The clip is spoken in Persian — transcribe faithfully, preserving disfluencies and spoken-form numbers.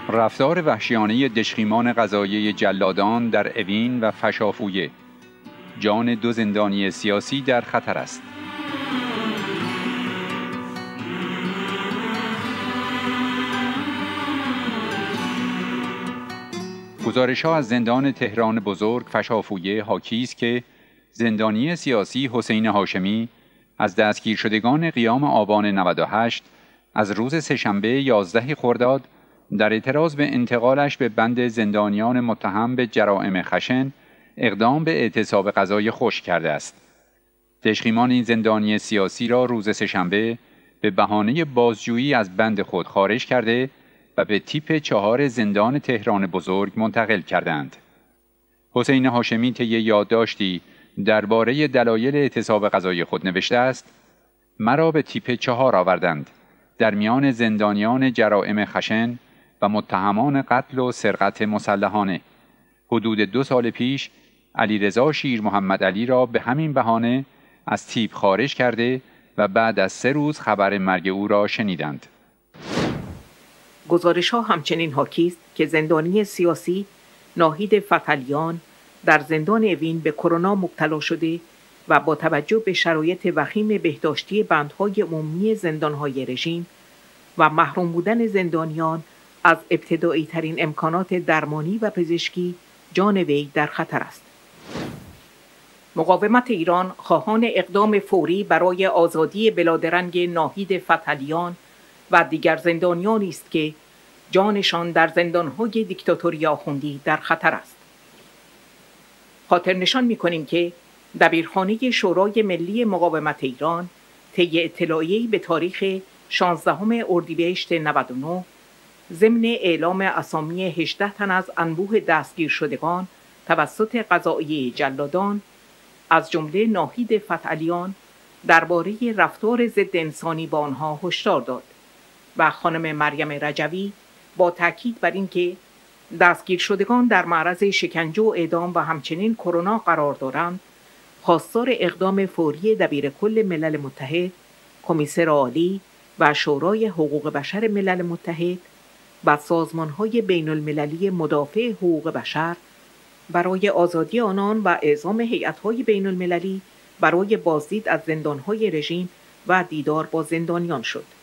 رفتار وحشیانه دژخیمان قضاییه جلادان در اوین و فشافویه. جان دو زندانی سیاسی در خطر است. گزارش‌ها از زندان تهران بزرگ فشافویه حاکی است که زندانی سیاسی حسین هاشمی از دستگیر شدگان قیام آبان نود و هشت از روز سه‌شنبه یازده خرداد در اعتراض به انتقالش به بند زندانیان متهم به جرائم خشن اقدام به اعتصاب غذای خشک کرده است. دژخیمان این زندانی سیاسی را روز سه‌شنبه به بهانه بازجویی از بند خود خارج کرده و به تیپ چهار زندان تهران بزرگ منتقل کردند. حسین هاشمی طی یادداشتی درباره دلایل اعتصاب غذای خود نوشته است: مرا به تیپ چهار آوردند، در میان زندانیان جرائم خشن و متهمان قتل و سرقت مسلحانه. حدود دو سال پیش علیرضا شیر محمد علی را به همین بهانه از تیپ خارج کرده و بعد از سه روز خبر مرگ او را شنیدند. گزارش ها همچنین حاکی است که زندانی سیاسی ناهید فتلیان در زندان اوین به کرونا مبتلا شده و با توجه به شرایط وخیم بهداشتی بندهای عمومی زندانهای رژیم و محروم بودن زندانیان از ابتدایی ترین امکانات درمانی و پزشکی جان وی در خطر است. مقاومت ایران خواهان اقدام فوری برای آزادی بلادرنگ ناهید فتلیان و دیگر زندانیانی است که جانشان در زندانهای دیکتاتوری آخوندی در خطر است. خاطر نشان می‌کنیم که دبیرخانه شورای ملی مقاومت ایران طی اطلاعیه‌ای به تاریخ شانزدهم اردیبهشت نود و نه ضمن اعلام اسامی هجده تن از انبوه دستگیر شدگان توسط قضاییه جلادان از جمله ناهید فتلیان درباره رفتار ضد انسانی با آنها هشدار داد و خانم مریم رجوی با تاکید بر اینکه دستگیر شدگان در معرض شکنجه و اعدام و همچنین کرونا قرار دارند، خواستار اقدام فوری دبیرکل ملل متحد، کمیسر عالی و شورای حقوق بشر ملل متحد و سازمان‌های بین‌المللی مدافع حقوق بشر برای آزادی آنان و اعزام هیئت‌های بین‌المللی برای بازدید از زندان‌های رژیم و دیدار با زندانیان شد.